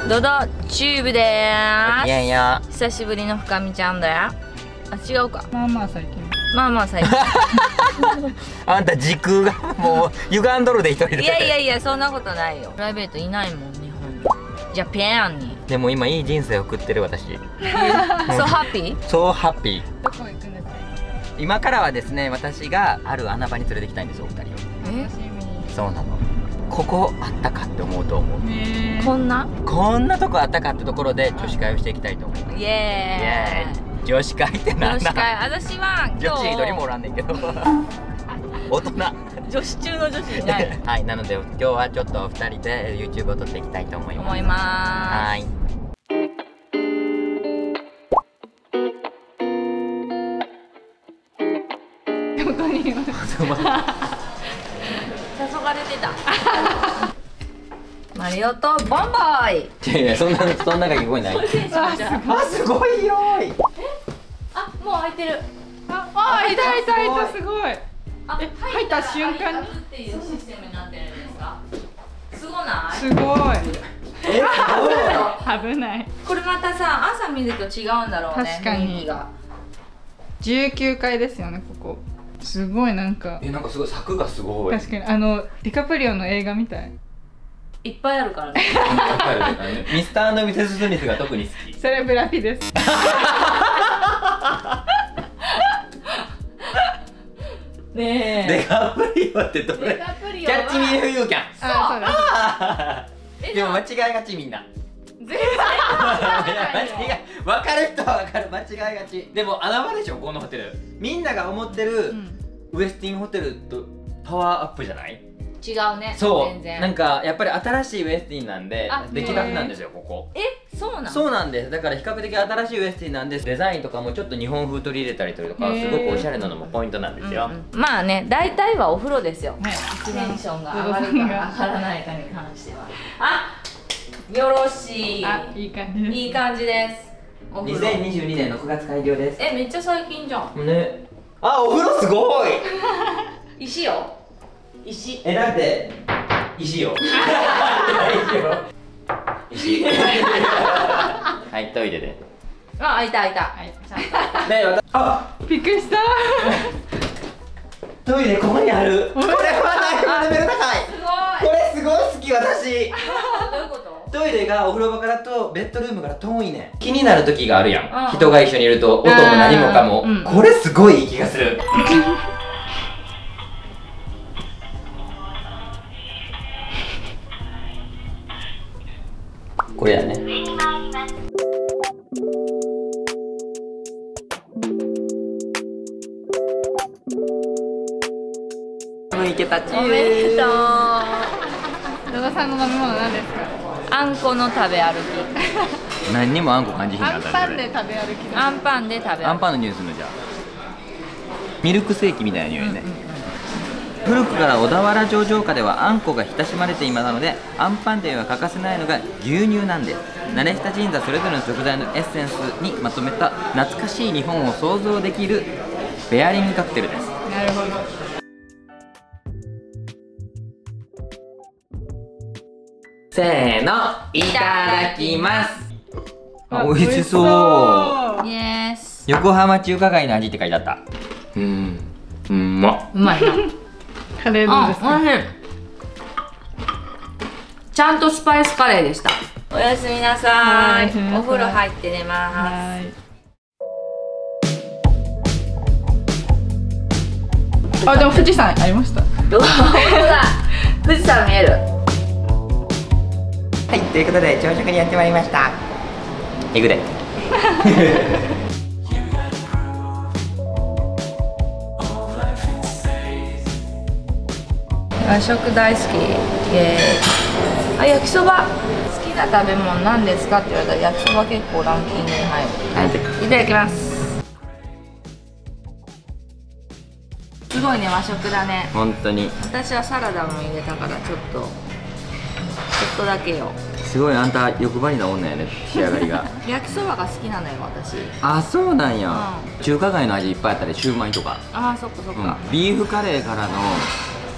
ドドチューブでーす。 いやいや、 久しぶりの深見ちゃんだよ。あ、違うか。 まあまあ最近。 まあまあ最近。 あんた時空がもう歪んどるで一人で。 いやいやいや、そんなことないよ。プライベートいないもん、日本に。ジャパンに。 でも今いい人生を送ってる私。 So happy? そうハッピー。 どこ行くんですか？ 今からはですね、私がある穴場に連れてきたいんですよ、お二人を。 え、 楽しみ。 そうなの。ここあったかって思うと思う。 こんなこんなとこあったかってところで女子会をしていきたいと思う。 イエーイ。 女子会ってなんだ。 女子会、私は今日女子一人もおらんねんけど。大人。 女子中の女子いない。 はい、なので今日はちょっと2人で YouTube を撮っていきたいと思います。はい。 どこにいます？ 誘われてた。マリオとボンボイ。 いやいや、そんなが聞こえない。あ、すごい広い。 あ、もう開いてる。 あ、いたいたいた、すごい。 あ、 入った瞬間にっていうシステムになってるんですか。すごない？ すごい。 え、 危ない。 これまたさ、朝見ると違うんだろうね。 確かに雰囲気が。 19階ですよね、ここ。すごいなんか。 なんかすごい柵がすごい。 確かにディカプリオの映画みたい。 いっぱいあるからね。 ミスターミセス・スミスが特に好き。 それブラピです。 ねえ。 デカプリオってどれ？ デカプリオキャッチミーフユーキャン。 あ、 でも間違いがちみんな。 絶対分かる人は分かる、間違いがち。でも穴場でしょ、このホテル。みんなが思ってるウエスティンホテルとパワーアップじゃない？ 違うね。 そう、 全然。 なんかやっぱり新しいウエスティンなんで出来たてなんですよ、ここ。 え、そうなの？ そうなんです。だから比較的新しいウエスティンなんです。デザインとかもちょっと日本風取り入れたりとか、すごくおしゃれなのもポイントなんですよ。 まあね、大体はお風呂ですよ。 はい。 テンションが上がるか上がらないかに関しては。あ、よろしい。 あ、いい感じです。 いい感じです。お風呂。 2022年6月開業です。 え、めっちゃ最近じゃん。 ね。あ、お風呂すごい。 石よ。石。 だって石よ。石。はい、トイレで。 あ、開いた開いた。 はい。 ちゃんと。 で、あ、 びっくりした。 トイレここにある。これはレベル高い。 すごい。 これすごい好き、私。 どういうこと？ トイレがお風呂場からとベッドルームから遠いね。気になる時があるやん。 うん人が一緒にいると音も何もかも。これすごいいい気がする。これやね。池たち。 おめでとう。 野田さんの飲み物何ですか？ あんこの食べ歩き。 何にもあんこ感じひんかアンったパンで食べ歩きの。 あんパンで食べ歩き。 アンパンの匂いするのじゃあ。ミルクセーキみたいな匂いね。古くから小田原城城下ではあんこが親しまれていますので、あんパン店は欠かせないのが牛乳なんです。慣れ親しんだそれぞれの食材のエッセンスにまとめた懐かしい日本を想像できるベアリングカクテルです。 なるほど。 せーの、いただきます。あ、美味しそう。 イエス。 横浜中華街の味って書いてあった。うまっ。 うまいな。 カレーどうですか？ おいしい。ちゃんとスパイスカレーでした。おやすみなさい。お風呂入って寝ます。 はい。あ、でも富士山ありました。 どうだ。富士山見える。 はい、ということで朝食にやってまいりました。エグで。 和食大好き。イエーイ。あ、焼きそば。好きな食べ物何ですかって言われたら焼きそば結構ランキングに入る。いただきます。すごいね、和食だね。 本当に。 私はサラダも入れたからちょっとだけよ。 すごいあんた欲張りな女やね、仕上がりが。 焼きそばが好きなのよ、私。 あ、そうなんや。中華街の味いっぱいあったり、シューマイとか。 あー、そっかそっか。 ビーフカレーからの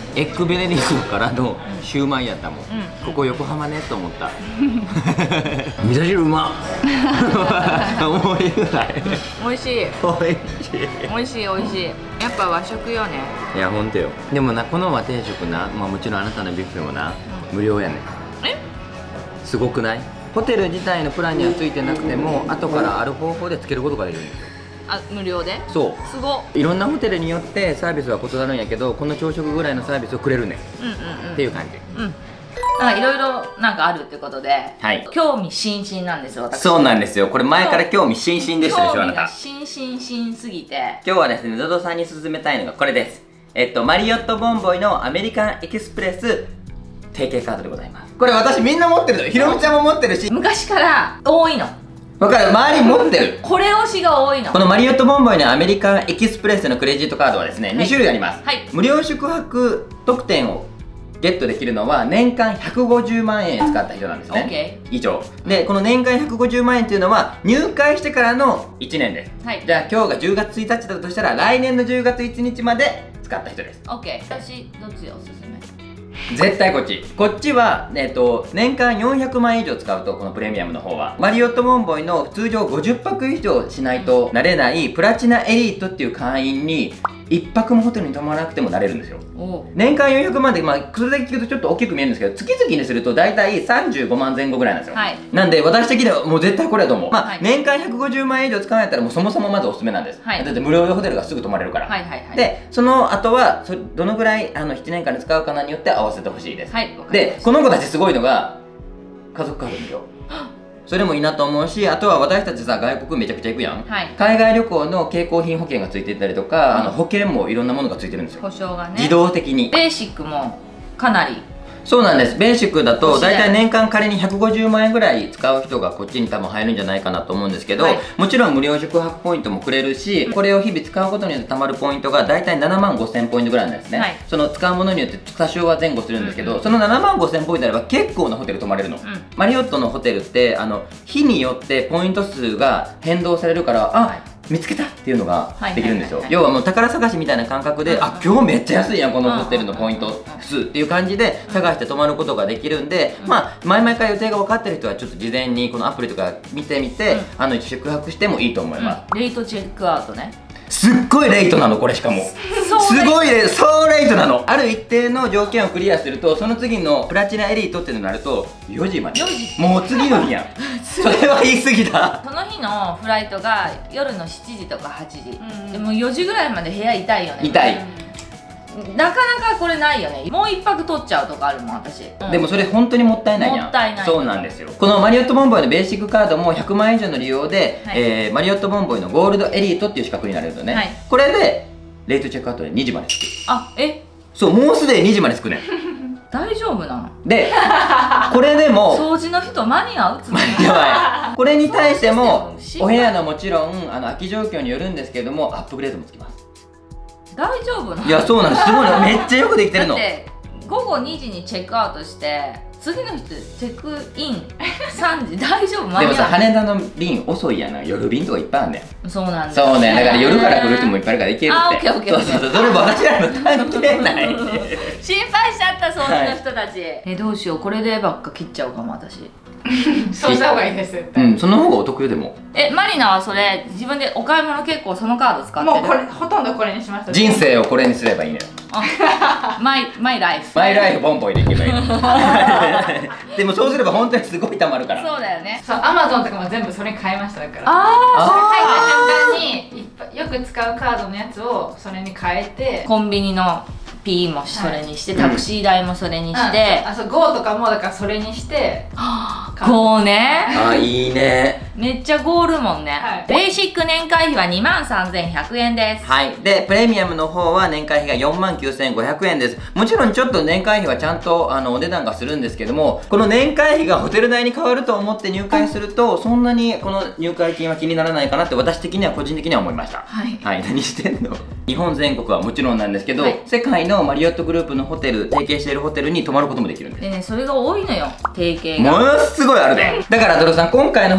エッグベネディクトからのシューマイやったもん、ここ横浜ねと思った味噌汁うまっ思いぐらい美味しい美味しい美味しい。やっぱ和食よね。 いやほんとよ。でもな、この和定食な、まあもちろんあなたのビュッフェもな、無料やねん。すごくない？ホテル自体のプランにはついてなくても、後からある方法でつけることができるんですよ。 あ、無料で？ そう。 すごっ。 いろんなホテルによってサービスは異なるんやけど、この朝食ぐらいのサービスをくれるねん。っていう感じ。 なんかいろいろなんかあるってことで、 はい、 興味津々なんですよ、私。 そうなんですよ。これ前から興味津々でしたでしょ、あなた。 興味が津々すぎて。今日はですね、ドドさんに勧めたいのがこれです。マリオットボンボイのアメリカンエキスプレス提携カードでございます。これ私みんな持ってるの。ひろみちゃんも持ってるし、 昔から多いの。 わかる、周りに持ってる。 これ推しが多いの。 このマリオットボンボイのアメリカンエキスプレスのクレジットカードはですね、2種類あります。無料宿泊特典をゲットできるのは年間150万円使った人なんですね。以上で、この年間150万円っていうのは入会してからの1年です。じゃあ今日が10月1日だとしたら、来年の10月1日まで使った人です。 OK。私どっちおすすめ？ 絶対こっち。こっちは、年間400万円以上使うと、このプレミアムの方はマリオットボンボイの通常50泊以上しないとなれないプラチナエリートっていう会員に1泊もホテルに泊まらなくてもなれるんですよ。年間400万で、まあそれだけ聞くとちょっと大きく見えるんですけど、月々にすると大体35万前後ぐらいなんですよ。なんで私的にはもう絶対これだと思う。まあ年間150万円以上使われたらもうそもそもまずおすすめなんです。だって無料でホテルがすぐ泊まれるから。でその後はどのぐらい7年間で使うかなによって合わせてほしいです。でこの子たちすごいのが家族カード無料。それもいいなと思うし、あとは私たちさ、外国めちゃくちゃ行くやん、海外旅行の携行品保険がついてたりとか、保険もいろんなものがついてるんですよ。 保証がね、 自動的に。 ベーシックもかなり。 そうなんです。ベーシックだと大体年間仮に150万円ぐらい使う人がこっちに多分入るんじゃないかなと思うんですけど、もちろん無料宿泊ポイントもくれるし、これを日々使うことによって貯まるポイントが大体7万5000ポイントぐらいなんですね。その使うものによって多少は前後するんですけど、その7万5000ポイントあれば結構なホテル泊まれるの。マリオットのホテルって日によってポイント数が変動されるから、あ、見つけたっていうのができるんですよ。要はもう宝探しみたいな感覚で、あ、今日めっちゃ安いやんこのホテルのポイント数っていう感じで探して泊まることができるんで、まあ前々から予定が分かってる人はちょっと事前にこのアプリとか見てみて、宿泊してもいいと思います。 レイトチェックアウトね。 すっごいレイトなのこれ。しかもすごいレイト、そうレイトなの。ある一定の条件をクリアすると、その次のプラチナエリートっていうのになると4時まで。もう次の日やんそれは言い過ぎだ。 その日のフライトが夜の7時とか8時、でも4時ぐらいまで部屋痛いよね。 痛い。 なかなかこれないよね。もう1泊取っちゃうとかあるもん私。 でもそれ本当にもったいないやん。 もったいない。 そうなんですよ。このマリオットボンボイのベーシックカードも100万円以上の利用で、マリオットボンボイのゴールドエリートっていう資格になれるとね、これでレイトチェックアウトで2時までつく。 あ、 そう、もうすでに2時までつくねん大丈夫なの？ でこれでも掃除の人間に合うつもり。 やばい。これに対してもお部屋のもちろん空き状況によるんですけれども、アップグレードもつきます。 大丈夫なの？ いや、そうなんです。すごいの。めっちゃよくできてるの。 だって午後2時にチェックアウトして次の日チェックイン3時大丈夫？ でもさ、羽田の便遅いやな。夜便とかいっぱいあるねん。 そうなんだ。 そうね。だから夜から来る人もいっぱいいるから行けるって。 あ、オッケーオッケー。 そうそう、それも私らの関係ない心配しちゃった、掃除の人たち。どうしよう、これでばっか切っちゃうかも私。 そうした方がいいです。 その方がお得よ。でもマリナはそれ自分でお買い物結構そのカード使ってる？ もうこれほとんどこれにしました。 人生をこれにすればいいね。 マイライフ。 マイライフボンボイでいけばいいでもそうすれば本当にすごいたまるから。 そうだよね。 そう、アマゾンとかも全部それに変えました。だからあそれ書いた瞬間によく使うカードのやつをそれに変えて、 コンビニの P もそれにして、タクシー代もそれにして、 あ、そう、GO とかもだからそれにして GO ね。 あ、いいね。 めっちゃゴールもんね。ベーシック年会費は23,100円です。 はい。でプレミアムの方は年会費が49,500円です。もちろんちょっと年会費はちゃんとお値段がするんですけども、この年会費がホテル代に変わると思って入会すると、そんなにこの入会金は気にならないかなって私的には個人的には思いました。はい、何してんの。日本全国はもちろんなんですけど、世界のマリオットグループのホテル、提携しているホテルに泊まることもできるんです。 でね、それが多いのよ、提携が。 ものすごいあるで。だからドロさん、今回のホテルも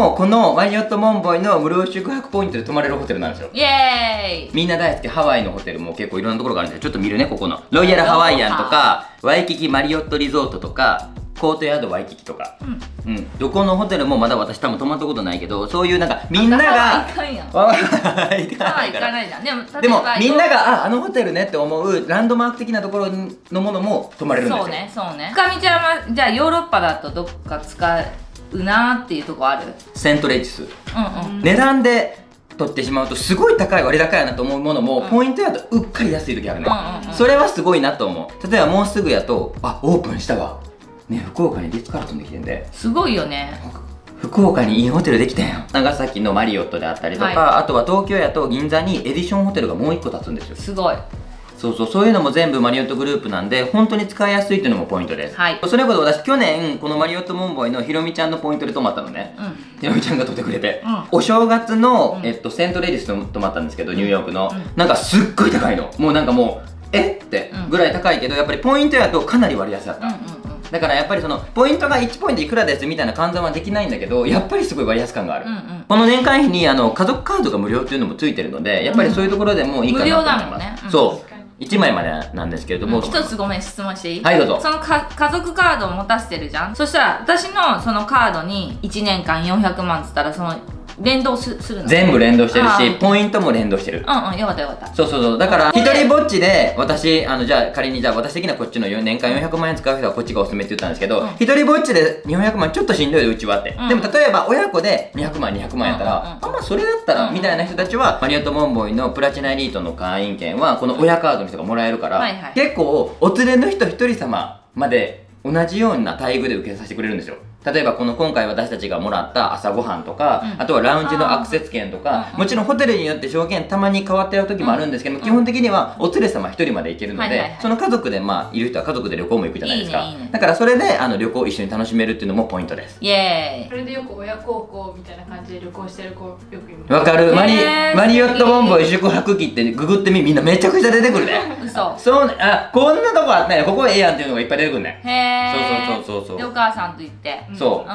もこのマリオットモンボイの無料宿泊ポイントで泊まれるホテルなんですよ。 イエーイ。 みんな大好きハワイのホテルも結構いろんなところがあるんですよ。ちょっと見るね、ここのロイヤルハワイアンとかワイキキマリオットリゾートとかコートヤードワイキキとか、どこのホテルもまだ私多分泊まったことないけど、そういうなんかみんながハワイ行かんやん。 ハワイ行かハワないから。 イ行かないじゃん。 でもみんながあのホテルねって思うランドマーク的なところのものも泊まれるんですよ。 そうね、そうね。深見ちゃんはじゃあヨーロッパだとどっか使うなっていうとこある？ セントレイチス、 うんうん。 値段で取ってしまうとすごい高い割高やなと思うものも、ポイントやとうっかり安い時あるね、それはすごいなと思う。例えばもうすぐやとオープンしたわね、福岡にリッツカールトンできてんで、 すごいよね。 福岡にいいホテルできたやん。長崎のマリオットであったりとか、あとは東京やと銀座にエディションホテルがもう1個建つんですよ。 すごい。 そういうのも全部マリオットグループなんで本当に使いやすいっていうのもポイントです。 はい。 それこそ私去年このマリオットモンボイのひろみちゃんのポイントで泊まったのね、ひろみちゃんが取ってくれて、お正月の、セントレディスの泊まったんですけど、ニューヨークの、なんかすっごい高いの、もうなんかもうってぐらい高いけど、やっぱりポイントやとかなり割安だった、だからやっぱりそのポイントが1ポイントいくらですみたいな換算はできないんだけど、やっぱりすごい割安感がある、この年会費に家族カードが無料っていうのもついてるので、やっぱりそういうところでもいいかなと思います。 無料だもんね。 そう1枚までなんですけれども、 一つごめん質問していい？ はい、どうぞ。 その家族カードを持たせてるじゃん。そしたら私のそのカードに1年間400万っつったらその連動するの？ 全部連動してるし、ポイントも連動してる。 よかったよかった。 そうだから一人ぼっちで私じゃあ仮に私的なこっちの年間400万円使う人はこっちがおすすめって言ったんですけど、一人ぼっちで400万ちょっとしんどいでうちはって、でも例えば親子で200万やったら、まあそれだったらみたいな人たちはマリオットモンボイのプラチナエリートの会員券はこの親カードの人がもらえるから、結構お連れの人一人様まで同じような待遇で受けさせてくれるんですよ。例えば今回私たちがもらった朝ごはんとか、あとはラウンジのアクセス券とか、もちろんホテルによって条件たまに変わってる時もあるんですけど、基本的にはお連れ様1人まで行けるので、その家族でいる人は家族で旅行も行くじゃないですか。だからそれで旅行を一緒に楽しめるっていうのもポイントです。 イエーイ。 それでよく親孝行みたいな感じで旅行してる子よくいます。 わかる。マリオットモンボイ宿泊機ってググってみんなめちゃくちゃ出てくるね。 嘘。 そうね、こんなとこあったね、ここええやんっていうのがいっぱい出てくるね。 へえ。 そうでお母さんと行って。 そう。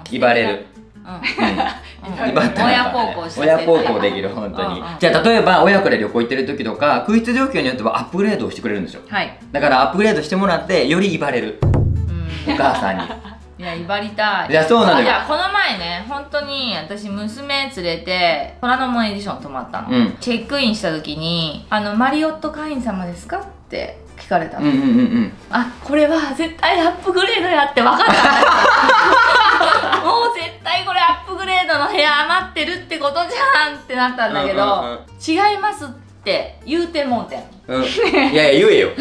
威張れる。威張った親孝行して親孝行できる本当に。じゃあ例えば親子で旅行行ってる時とか空室状況によってはアップグレードをしてくれるんですよ。だからアップグレードしてもらってより威張れる。お母さんに。 いや威張りたい。 いやそうなのよ。 いやこの前ね本当に私娘連れて虎ノ門エディション泊まったの。チェックインした時にマリオット会員様ですかって聞かれたの。あこれは絶対アップグレードやって分かった。もう絶対これアップグレードの部屋余ってるってことじゃんってなったんだけど、違いますって言うてもうてん。 いや言えよ。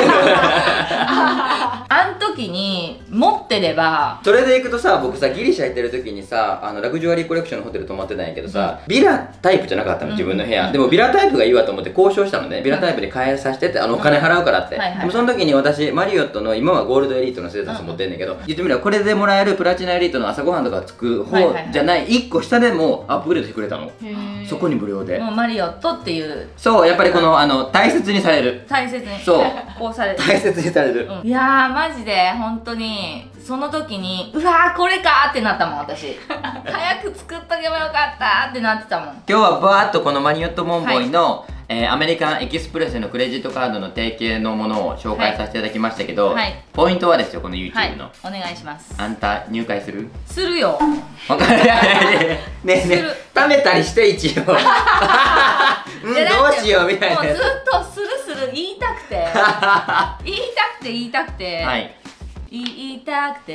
あん時に持ってれば。 それでいくとさ、僕さギリシャ行ってる時にさラグジュアリーコレクションのホテル泊まってたんやけどさ、ビラタイプじゃなかったの自分の部屋。でもビラタイプがいいわと思って交渉したのね。ビラタイプで変えさせてってお金払うからって。でもその時に私マリオットの今はゴールドエリートのステータス持ってんだけど、言ってみればこれでもらえるプラチナエリートの朝ごはんとかつく方じゃない1個下でもアップグレードしてくれたの。そこに無料で。 もうマリオットっていう。 そうやっぱりこの大切にされる。 大切に。 そうこうされる。 大切にされる。 いやーマジで本当にその時にうわーこれかーってなったもん私。早く作っとけばよかったーってなってたもん。 今日はバーッとこのマリオットモンボイの、アメリカンエキスプレスのクレジットカードの提携のものを紹介させていただきましたけど、ポイントはですよこの YouTube の、 お願いします。 あんた入会する？ するよ。 わかる。ねえねえ貯めたりして一応。どうしようみたいな。 もうずっとする言いたくて言いたくて言いたく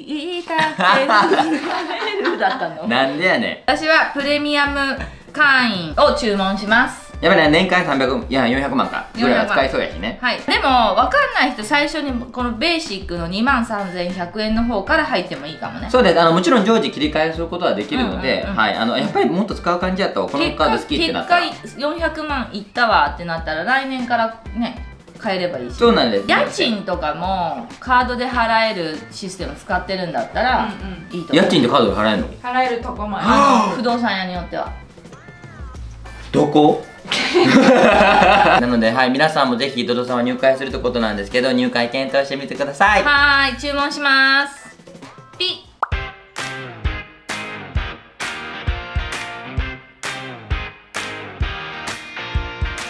てだったの。 なんでやねん。私はプレミアム会員を注文します。 やっぱり年間300、いや400万かぐらいは使いそうやしね。 はい。でも分かんない人最初にこのベーシックの23,100円の方から入ってもいいかもね。 そうです。もちろん常時切り替えすることはできるので、はい。やっぱりもっと使う感じやったらこのカード好きってなったら結果400万いったわってなったら来年からね買えればいいし。 そうなんです。 家賃とかもカードで払えるシステム使ってるんだったらいいと思う。 家賃でカードで払えるの？ 払えるとこもある。不動産屋によっては。 どこ？なので、はい、皆さんもぜひドドさんは入会するってことなんですけど、入会検討してみてください。 はーい、注文します。ピッ。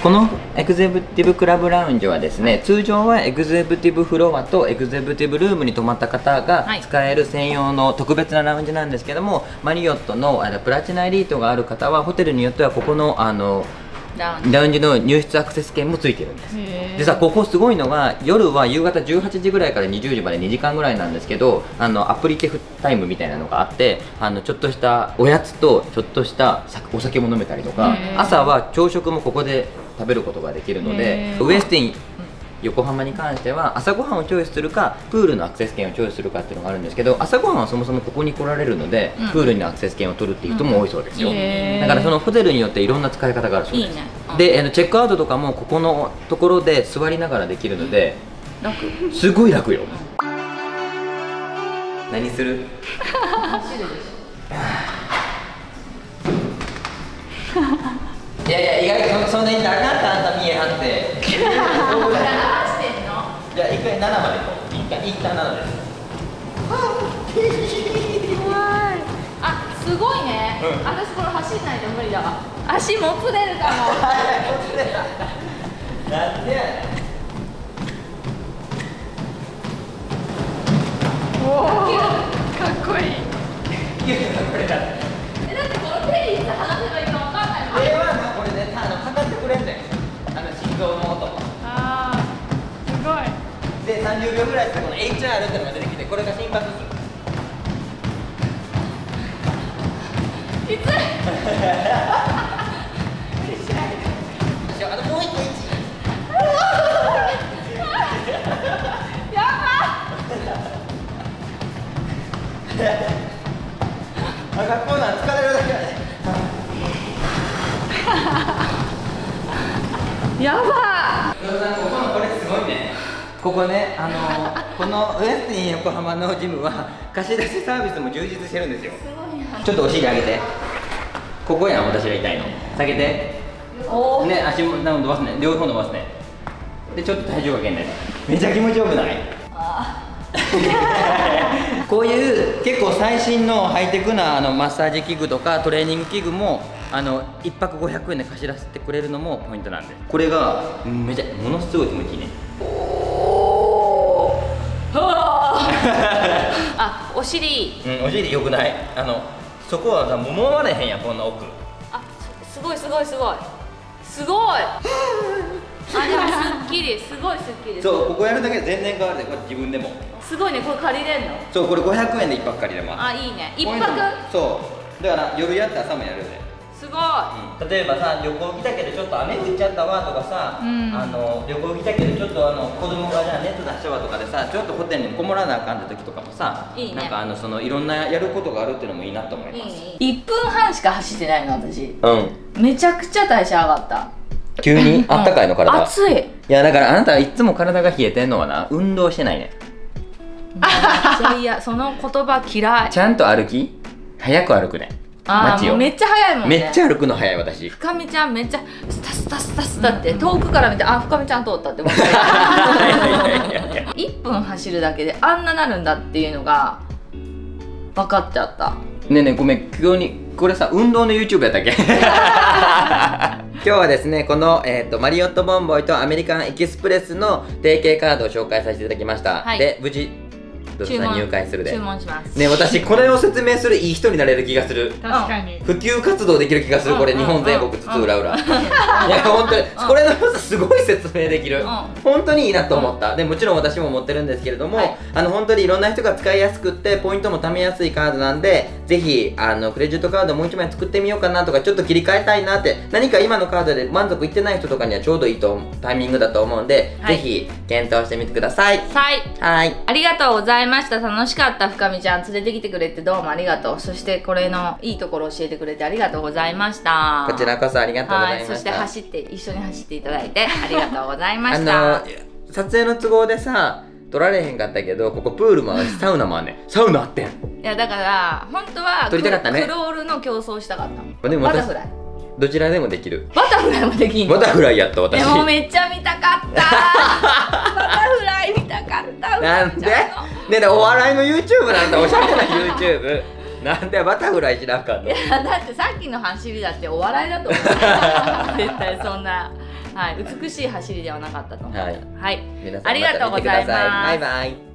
このエグゼクティブクラブラウンジはですね、通常はエグゼクティブフロアとエグゼクティブルームに泊まった方が使える専用の特別なラウンジなんですけども、マリオットのプラチナエリートがある方はホテルによってはここのラウンジの入室アクセス券もついてるんです。でさ、ここすごいのが夜は夕方18時ぐらいから20時まで2時間ぐらいなんですけど、アプリティフタイムみたいなのがあって、ちょっとしたおやつとちょっとしたお酒も飲めたりとか、朝は朝食もここで食べることができるので、ウエスティン横浜に関しては朝ごはんをチョイスするかプールのアクセス券をチョイスするかっていうのがあるんですけど、朝ごはんはそもそもここに来られるので、プールにアクセス券を取るっていう人も多いそうですよ。だからそのホテルによっていろんな使い方があるそうです。でチェックアウトとかもここのところで座りながらできるので、すごい楽よ。何する？いやいや、意外とそんなになかったあんた見えはって。じゃあ一回7まで行こう。一旦7です。 怖い。あ、すごいね。私これ走んないと無理だわ。足もつれるかも。 なんでやねん。 おお、かっこいい。 だってこの手いつ離せばいいかわかんない。 手はこれね、かかってくれんねん。心臓の音。 ああ、すごい。 で30秒ぐらいしてこの HR ってのが出てきて、これが心拍数。 きつい。 もう一個1。 やば学校なん疲れるだけだね。 やばこれすごいね。ここね、このウエスティン横浜のジムは貸し出しサービスも充実してるんですよ。ちょっとお尻上げて。ここやん、私が痛いの。下げて。ね、足も伸ばすね。両方伸ばすね。で、ちょっと体重かけんね。めちゃ気持ちよくない？こういう結構最新のハイテクなマッサージ器具とかトレーニング器具も1泊500円で貸し出してくれるのもポイントなんで、これがめちゃものすごい気持ちいいね。 あ、お尻。 お尻よくない？そこはさ、もまれへんやん、こんな奥。 あ、すごいすごいすごいすごい。あ、でもすっきり、すごいすっきり。 そう、ここやるだけで全然変わるで、これ自分でも。 すごいね、これ借りれんの？ そう、これ500円で1泊借りれます。 あ、いいね。1泊？ そう。だから夜やって朝もやるで。 すごい。 例えばさ、旅行来たけどちょっと雨降っちゃったわとかさ、旅行来たけどちょっと子供がじゃあ熱出したわとかでさ、ちょっとホテルにこもらなあかんって時とかもさ、 いいね、 なんかいろんなやることがあるっていうのもいいなと思います。 1分半しか走ってないの私。めちゃくちゃ代謝上がった。 急にあったかいの体。 暑い。いやだからあなたはいつも体が冷えてんのはな、運動してないね。 いや、その言葉嫌い。 ちゃんと歩き、早く歩くね。 街をめっちゃ早いもんね。 めっちゃ歩くの早い私。 深見ちゃんめっちゃスタスタスタスタって遠くから見て、あ、深見ちゃん通ったって分かる。1分走るだけであんななるんだっていうのが分かっちゃった。 ねえねえ、ごめん、急にこれさ、運動の YouTube やったっけ？今日はですね、この、マリオットボンボイとアメリカンエキスプレスの提携カードを紹介させていただきました。で、無事入会するで。注文します。ね、私これを説明するいい人になれる気がする。 確かに。 普及活動できる気がする。これ日本全国津々浦々。いや本当にこれの良さすごい説明できる。本当にいいなと思った。でもちろん私も持ってるんですけれども、本当にいろんな人が使いやすくってポイントも貯めやすいカードなんで、ぜひクレジットカードもう一枚作ってみようかなとか、ちょっと切り替えたいなって、何か今のカードで満足いってない人とかにはちょうどいいタイミングだと思うんで、ぜひ検討してみてください。はい。ありがとうございました。楽しかった。深見ちゃん連れてきてくれてどうもありがとう。そしてこれのいいところを教えてくれてありがとうございました。こちらこそありがとうございました。そして一緒に走っていただいてありがとうございました。撮影の都合でさ撮られへんかったけど、ここプールもあるしサウナもあんねん。サウナあってん。いやだから本当は撮りたかったね。クロールの競争したかった。でもバタフライどちらでもできる。バタフライもできんの。バタフライやった私。でもめっちゃ見たかった。バタフライ見たかった。なんで？ねえ、お笑いの YouTube なんだ、おしゃれな YouTube。なんでバタフライしなあかんの？いやだってさっきの走りだってお笑いだと思う。絶対そんなはい、美しい走りではなかったと思う。はい、 皆さんありがとうございます。 バイバイ。